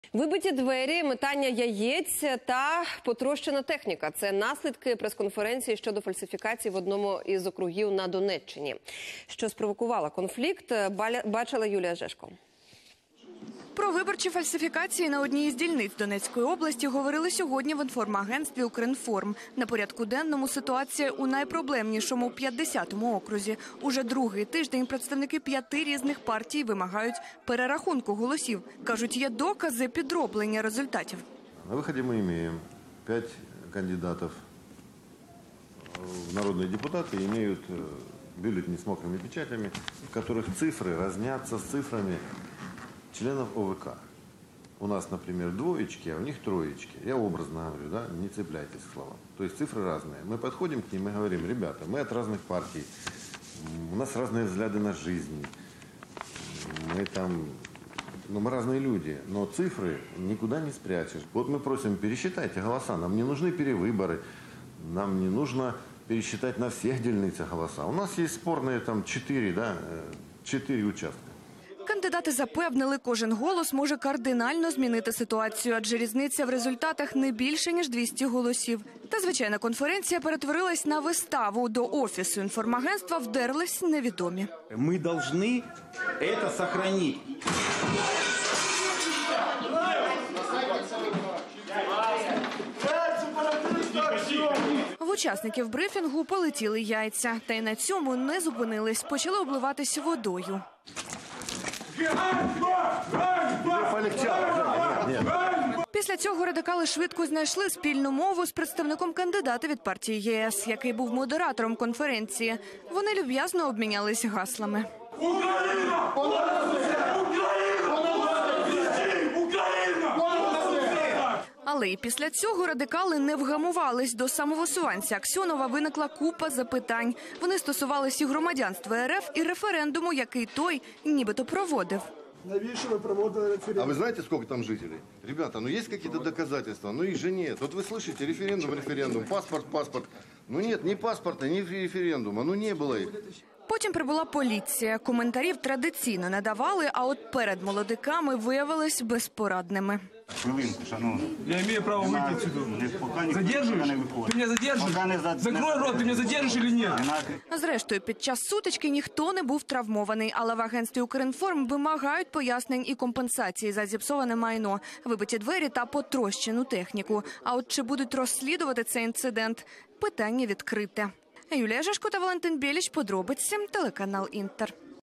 Вибиті двері, метання яєць та потрощена техніка – це наслідки прес-конференції щодо фальсифікацій в одному із округів на Донеччині. Що спровокувало конфлікт, бачила Юлія Жешко. Про виборчі фальсифікації на одній із дільниць Донецької області говорили сьогодні в інформагентстві «Укрінформ». На порядку денному ситуація у найпроблемнішому 50-му окрузі. Уже другий тиждень представники 5 різних партій вимагають перерахунку голосів. Кажуть, є докази підроблення результатів. На виході ми маємо 5 кандидатів в народні депутати і мають бюллетені з мокрими печатями, в яких цифри різняться з цифрами членов ОВК. У нас, например, двоечки, а у них троечки. Я образно говорю, да? Не цепляйтесь к словам. То есть цифры разные. Мы подходим к ним и говорим: ребята, мы от разных партий, у нас разные взгляды на жизнь, мы разные люди, но цифры никуда не спрячешь. Вот мы просим, пересчитайте голоса, нам не нужны перевыборы, нам не нужно пересчитать на всех дельницах голоса. У нас есть спорные там 4 участка. Кандидати запевнили, кожен голос може кардинально змінити ситуацію, адже різниця в результатах не більше, ніж 200 голосів. Та звичайна конференція перетворилась на виставу. До офісу інформагентства вдерлись невідомі. Ми повинні це зберігати. В учасників брифінгу полетіли яйця. Та й на цьому не зупинились. Почали обливатись водою. Після цього радикали швидко знайшли спільну мову з представником кандидата від партії ЄС, який був модератором конференції. Вони люб'язно обмінялись гаслами. Україна! Але і після цього радикали не вгамувались. До самовисуванця Аксьонова виникла купа запитань. Вони стосувалися і громадянства РФ, і референдуму, який той нібито проводив. Навіщо ви проводили референдум? А вы знаете, сколько там жителей? Ребята, есть какие-то доказательства? Их же нет. Вот вы слышите, референдум, паспорт. Нет, ни паспорта, ни референдума, не было их. Потім прибула поліція. Коментарів традиційно не давали, а от перед молодиками виявились безпорадними. Хвилинку, шановні. Я маю право вийти отсюда. Задержуєш? Ти мене задержуєш? Закрой рот, ти мене задержуєш чи ні? Зрештою, під час сутички ніхто не був травмований, але в агентстві «Укрінформ» вимагають пояснень і компенсації за зіпсоване майно, вибиті двері та потрощену техніку. А от чи будуть розслідувати цей інцидент – питання відкрите. Юлія Жешко та Валентин Біліч. Подробиці. Телеканал «Інтер».